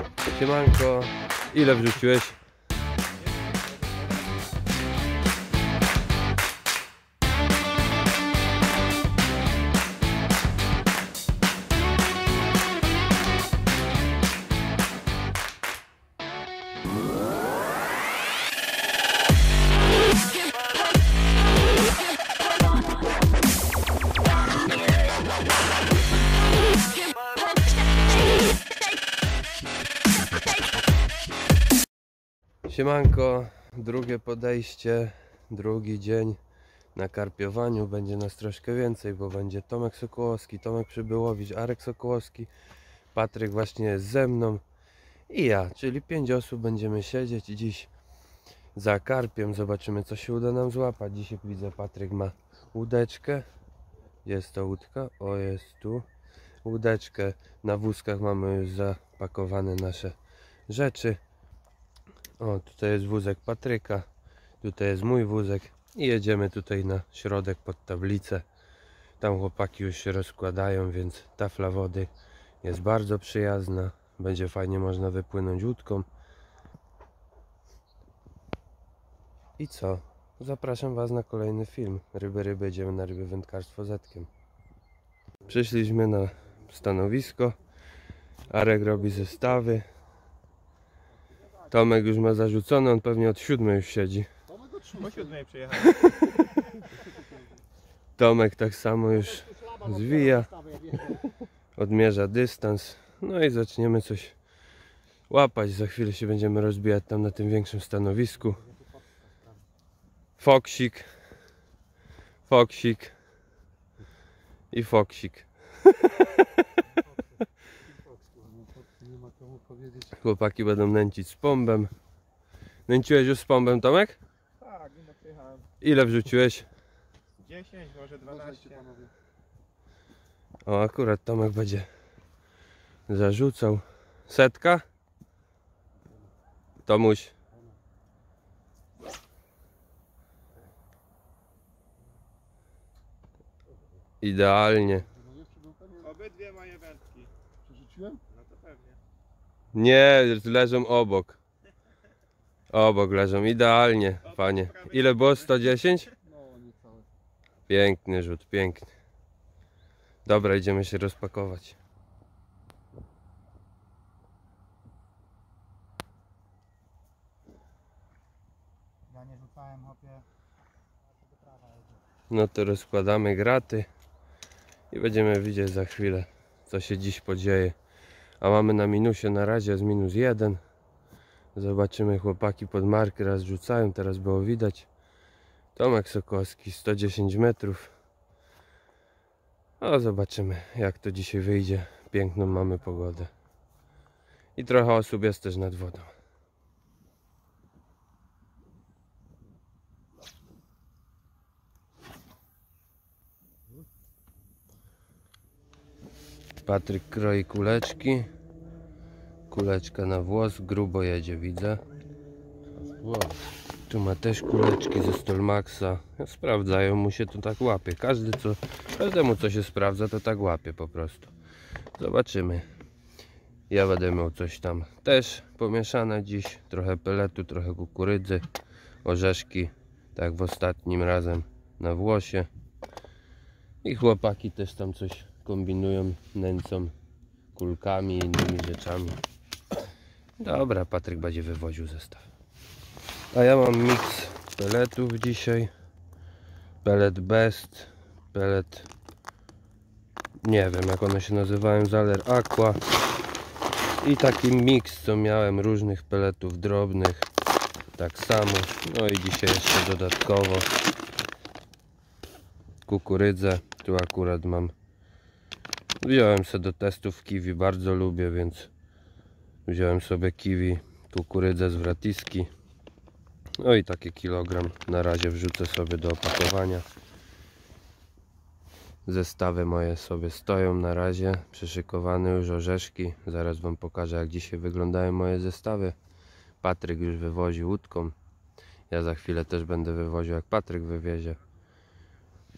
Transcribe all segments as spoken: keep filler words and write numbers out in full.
Siemanko, ile wrzuciłeś? Siemanko, drugie podejście, drugi dzień na karpiowaniu. Będzie nas troszkę więcej, bo będzie Tomek Sokołowski, Tomek Przybyłowicz, Arek Sokołowski, Patryk właśnie jest ze mną i ja, czyli pięć osób będziemy siedzieć dziś za karpiem. Zobaczymy, co się uda nam złapać. Dzisiaj widzę, Patryk ma łódeczkę. Gdzie jest ta łódka? O, jest tu. Łódeczkę, na wózkach mamy już zapakowane nasze rzeczy. O, tutaj jest wózek Patryka, tutaj jest mój wózek i jedziemy tutaj na środek pod tablicę. Tam chłopaki już się rozkładają, więc tafla wody jest bardzo przyjazna. Będzie fajnie można wypłynąć łódką. I co? Zapraszam Was na kolejny film. Ryby, ryby, jedziemy na ryby wędkarstwo zetkiem. Przyszliśmy na stanowisko. Arek robi zestawy. Tomek już ma zarzucony, on pewnie od siódmej już siedzi. O siódmej przyjechałem. Tomek tak samo już zwija, odmierza dystans. No i zaczniemy coś łapać. Za chwilę się będziemy rozbijać tam na tym większym stanowisku. Foksik, foksik i foksik. Chłopaki będą nęcić z pombem. Nęciłeś już z pombem, Tomek? Tak, nie przyjechałem. Ile wrzuciłeś? dziesięć, może dwanaście. O, akurat Tomek będzie zarzucał. Setka? Tomuś. Idealnie. Obydwie moje wędki. Przerzuciłem? No to pewnie. Nie, leżą obok. Obok leżą, idealnie, panie. Ile było? sto dziesięć? No, niecałe. Piękny rzut, piękny. Dobra, idziemy się rozpakować. Ja nie rzucałem, hopie. No to rozkładamy graty i będziemy widzieć za chwilę, co się dziś podzieje. A mamy na minusie na razie, jest minus jeden. Zobaczymy, chłopaki pod marky raz rzucają, teraz było widać. Tomek Sokołowski, sto dziesięć metrów. O, zobaczymy, jak to dzisiaj wyjdzie. Piękną mamy pogodę. I trochę osób jest też nad wodą. Patryk kroi kuleczki. Kuleczka na włos, grubo jedzie, widzę. Tu ma też kuleczki ze Stolmaxa. Sprawdzają mu się, to tak łapie. Każdy co, każdemu co się sprawdza, to tak łapie po prostu. Zobaczymy. Ja będę miał coś tam też pomieszane dziś. Trochę peletu, trochę kukurydzy, orzeszki, tak jak w ostatnim razem na włosie. I chłopaki też tam coś kombinują, nęcą kulkami i innymi rzeczami. Dobra, Patryk będzie wywoził zestaw. A ja mam miks peletów dzisiaj. Pelet Best, pelet, nie wiem jak one się nazywają, Zaler Aqua. I taki miks, co miałem różnych peletów drobnych. Tak samo. No i dzisiaj jeszcze dodatkowo kukurydzę. Tu akurat mam, wziąłem sobie do testów kiwi, bardzo lubię, więc wziąłem sobie kiwi, kukurydzę z Wratiski. No i taki kilogram na razie wrzucę sobie do opakowania. Zestawy moje sobie stoją na razie, przyszykowane już orzeszki. Zaraz Wam pokażę, jak dzisiaj wyglądają moje zestawy. Patryk już wywozi łódką. Ja za chwilę też będę wywoził, jak Patryk wywiezie.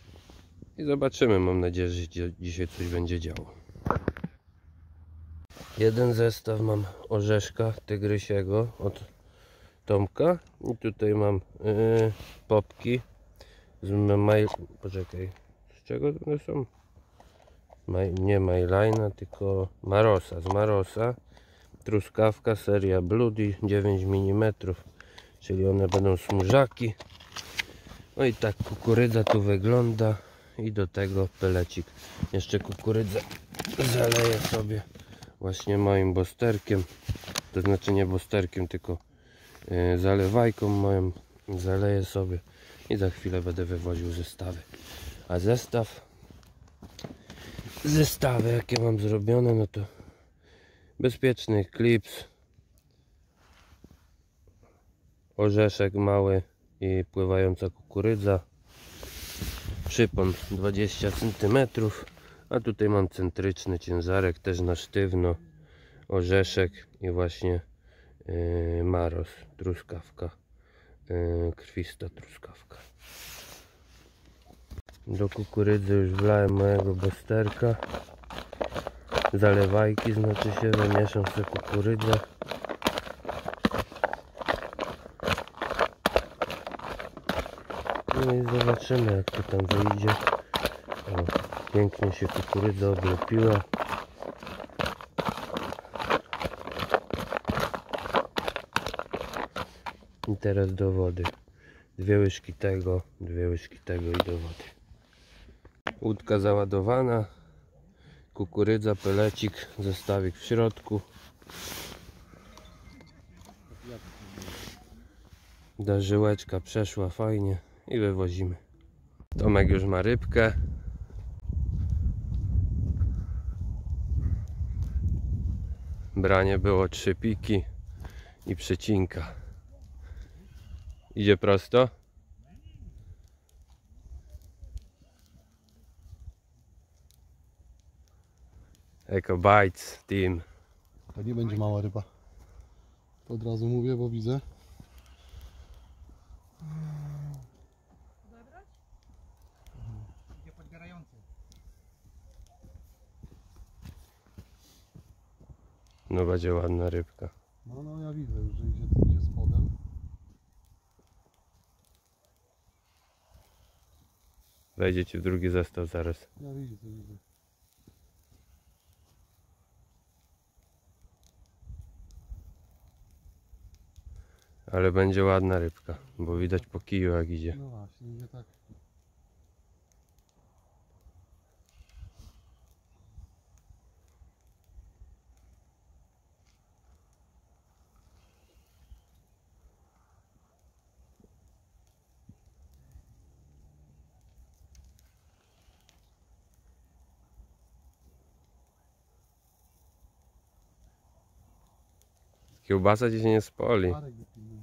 I zobaczymy, mam nadzieję, że dzisiaj coś będzie działo. Jeden zestaw mam orzeszka tygrysiego od Tomka i tutaj mam yy, popki z maj... poczekaj, z czego one są? Maj... nie Majlina, tylko Marosa, z Marosa. Truskawka seria Bloody dziewięć milimetrów, czyli one będą smużaki. No i tak kukurydza tu wygląda i do tego pelecik. Jeszcze kukurydzę zaleję sobie właśnie moim bosterkiem, to znaczy nie bosterkiem, tylko yy, zalewajką moją. Zaleję sobie i za chwilę będę wywoził zestawy. A zestaw zestawy jakie mam zrobione, no to bezpieczny klips, orzeszek mały i pływająca kukurydza, przypon dwadzieścia centymetrów, a tutaj mam centryczny ciężarek też na sztywno, orzeszek i właśnie yy, maros, truskawka, yy, krwista truskawka. Do kukurydzy już wlałem mojego bosterka, zalewajki, znaczy się, zamieszam sobie kukurydzę. No i zobaczymy, jak to tam wyjdzie. O, pięknie się kukurydza oblepiła. I teraz do wody. Dwie łyżki tego, dwie łyżki tego i do wody. Łódka załadowana. Kukurydza, pelecik, zestawik w środku. Darzyłeczka przeszła fajnie i wywozimy. Tomek już ma rybkę. Branie było trzy piki i przecinka. Idzie prosto. Eco Bites Team. To nie będzie mała ryba. To od razu mówię, bo widzę. Idzie podbierający. No będzie ładna rybka. No, no ja widzę, że idzie, idzie spodem. Wejdzie ci w drugi zestaw zaraz. Ja widzę, to widzę. Ale będzie ładna rybka, bo widać po kiju jak idzie. No właśnie, idzie tak. Kiełbasa ci się nie spoli. Marek go pilnuje.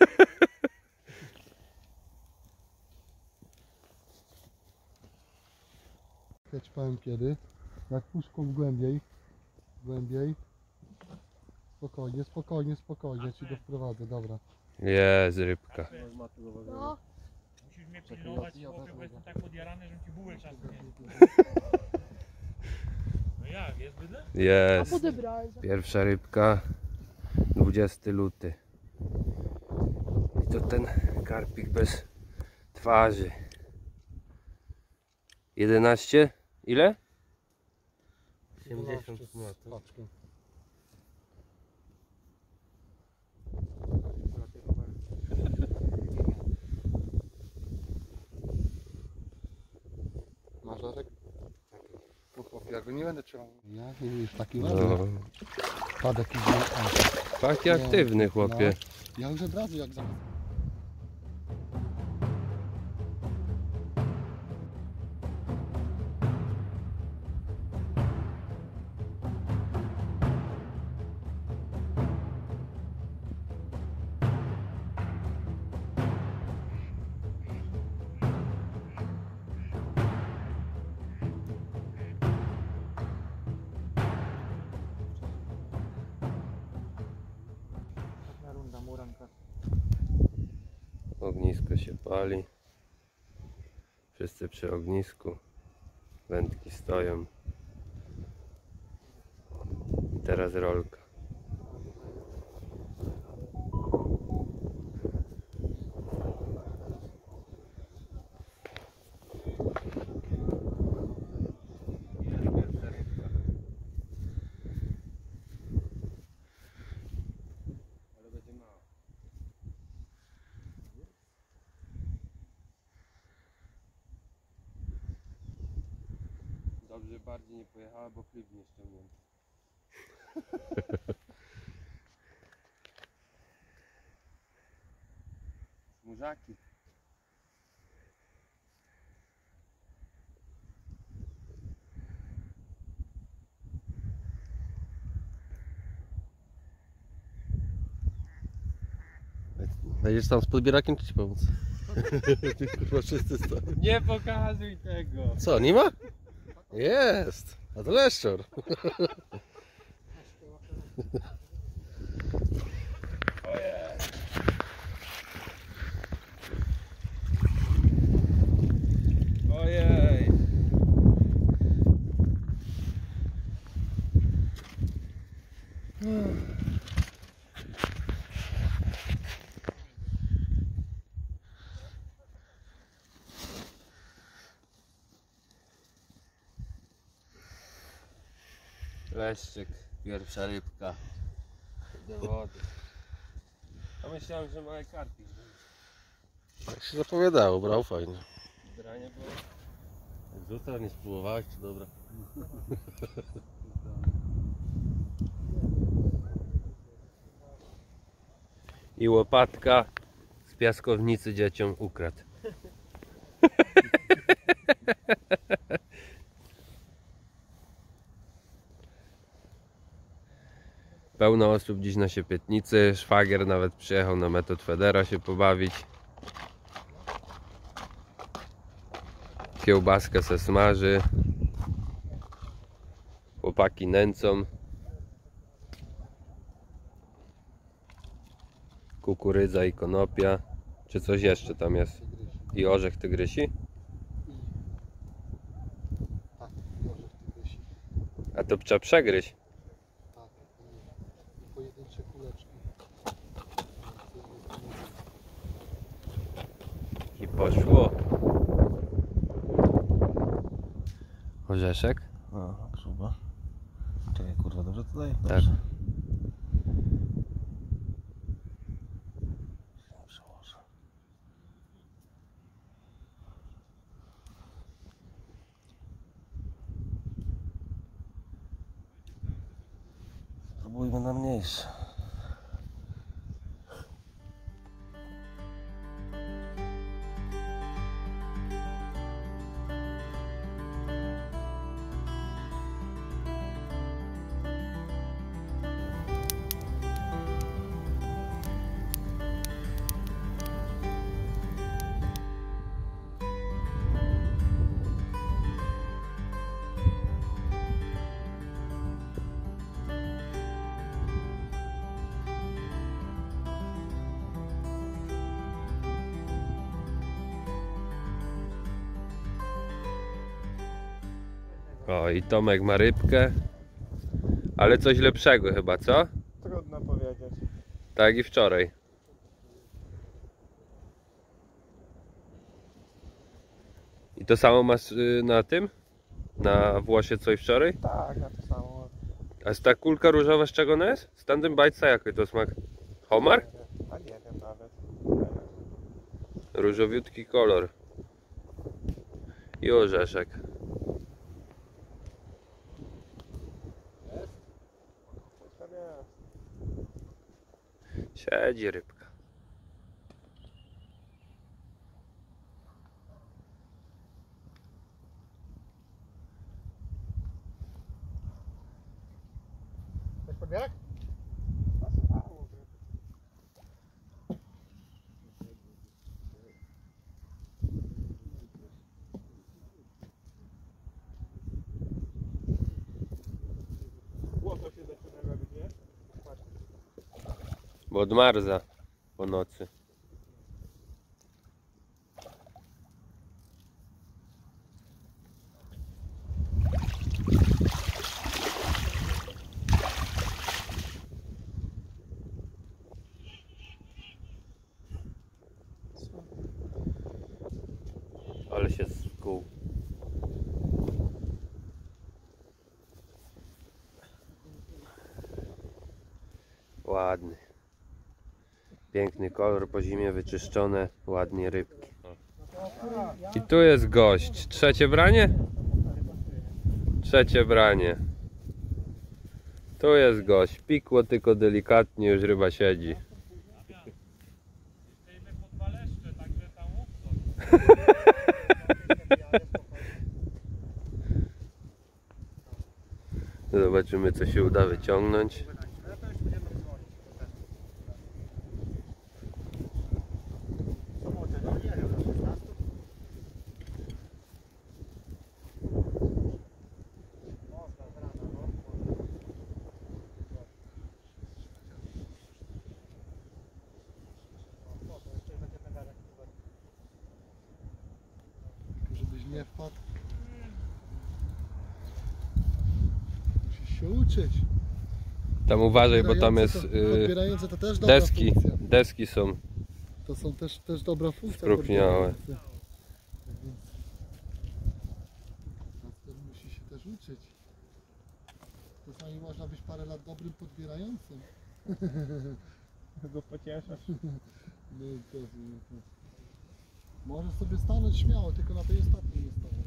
Ja ci powiem kiedy. Jak puszką głębiej. Głębiej. Spokojnie, spokojnie, spokojnie. Ja ci go wprowadzę, dobra. Jest rybka. No, Musisz mnie pilnować, chłopie, bo jestem tak podjarany, że ci buły czasem nie. No jak, jest bydle? a Jest. podebrałeś. Pierwsza rybka. dwudziesty luty. I to ten karpik bez twarzy. jedenaście? Ile? osiemdziesiąt złotych. Paczkę. Masz Arek? No chłopie, ja go nie będę trzymał. Ja nie już taki ładny. No. Spadek idzie. O, Taki aktywny chłopie. ja już od razu jak za... Ostatnia runda, muranka. Ognisko się pali. Wszyscy przy ognisku. Wędki stoją. teraz rolka. Ale będzie mało. Dobrze, bardziej nie pojechała, bo klip nie ściągnięty. Murzaki. Wejdziesz tam z podbierakiem, czy ci pomóc? Kurwa, wszyscy stoją. Nie pokazuj tego! Co, nie ma? Jest! A to leszczor. Ojej! Leszczyk, pierwsza rybka do wody. A myślałem, że małe karpik. Tak się zapowiadało, brał fajnie. Branie było. Jak został, nie spróbowałeś, czy dobra? I łopatka z piaskownicy dzieciom ukradł. Pełno osób dziś na Siepietnicy. Szwagier nawet przyjechał na Metod Federa się pobawić. Kiełbaskę se smaży. Chłopaki nęcą. Kukurydza i konopia. Czy coś jeszcze tam jest? I orzech tygrysi? Tak, może w tygrysi. A to trzeba przegryźć. Tak, i pojedyncze kuleczki. I poszło. Orzeszek? A, gruba. Czekaj, kurwa, dobrze tutaj? Tak. Przełożę. Spróbujmy na mniejsze. O, i Tomek ma rybkę. Ale coś lepszego chyba, co? Trudno powiedzieć. Tak jak i wczoraj. I to samo masz y, na tym? Na włosie co i wczoraj? Tak, ja to samo. A ta kulka różowa z czego ona jest? Z tamtym bajca jaki to smak? Homar? A nie wiem nawet. Różowiutki kolor. I orzeszek. Siedzi rybka. Chcesz podbierak? Błoto się zaczyna robić, nie? Bo odmarza po nocy. kół. Ładny. Piękny kolor, po zimie wyczyszczone, ładnie rybki. I tu jest gość. Trzecie branie? Trzecie branie. Tu jest gość. Pikło tylko delikatnie, już ryba siedzi. Stejmy po dwa leszcze, także tam łupco. Zobaczymy, co się uda wyciągnąć. Żebyś nie wpadł. Musisz się uczyć. Tam uważaj, bo tam jest Podbierające to, y, podbierające to też dobra deski. funkcja. Deski są. To są też, też dobra funkcja. Sprupniałe. podbierające. Tak więc Kasper musi się też uczyć. Czasami można być parę lat dobrym podbierającym. Go pocieszasz. No i to, no to. Możesz sobie stanąć śmiało, tylko na tej ostatniej nie stanąć.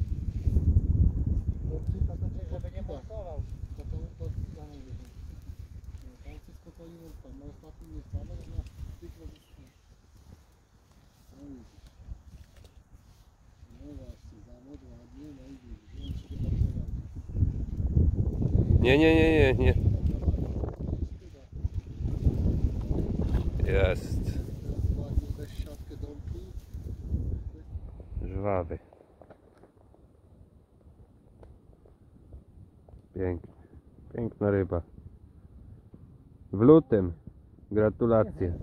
Żeby nie montował. To to to to nie wiem. No, tam się spokojnie tam na ostatnim nie stanąć, na tych robisz. No widzisz. No właśnie, zamód ładnie, no i widzisz, wziąć się dobrze ładnie. Nie, nie, nie, nie, nie. Jest. Teraz ładnie weź siatkę domku. Żwawy. Piękny. Piękna ryba. W lutym. Gratulacje.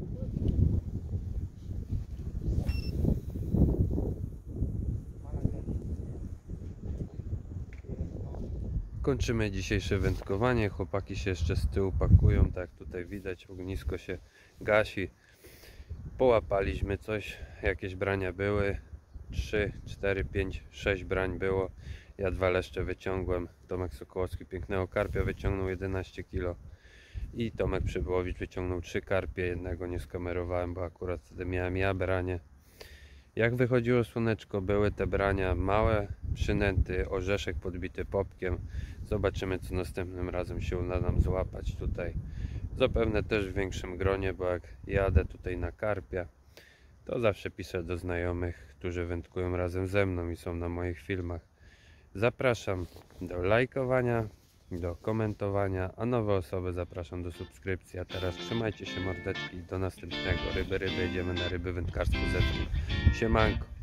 Kończymy dzisiejsze wędkowanie. Chłopaki się jeszcze z tyłu pakują. Tak jak tutaj widać, ognisko się gasi. Połapaliśmy coś. Jakieś brania były. trzy, cztery, pięć, sześć brań było. Ja dwa leszcze wyciągłem. Tomek Sokołowski pięknego karpia wyciągnął jedenaście kilo. I Tomek Przybyłowicz wyciągnął trzy karpie. Jednego nie skamerowałem, bo akurat wtedy miałem ja branie. Jak wychodziło słoneczko, były te brania małe, przynęty, orzeszek podbity popkiem. Zobaczymy, co następnym razem się uda nam złapać tutaj. Zapewne też w większym gronie, bo jak jadę tutaj na karpia, to zawsze piszę do znajomych, którzy wędkują razem ze mną i są na moich filmach. Zapraszam do lajkowania, do komentowania, a nowe osoby zapraszam do subskrypcji. A teraz trzymajcie się mordeczki, do następnego. Ryby, ryby, idziemy na ryby wędkarskie Z. Siemanko.